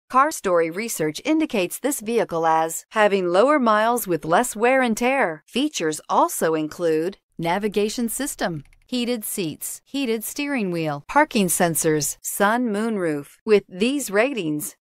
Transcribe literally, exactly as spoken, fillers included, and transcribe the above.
Car Story research indicates this vehicle as having lower miles with less wear and tear. Features also include navigation system, heated seats, heated steering wheel, parking sensors, sun moonroof. With these ratings,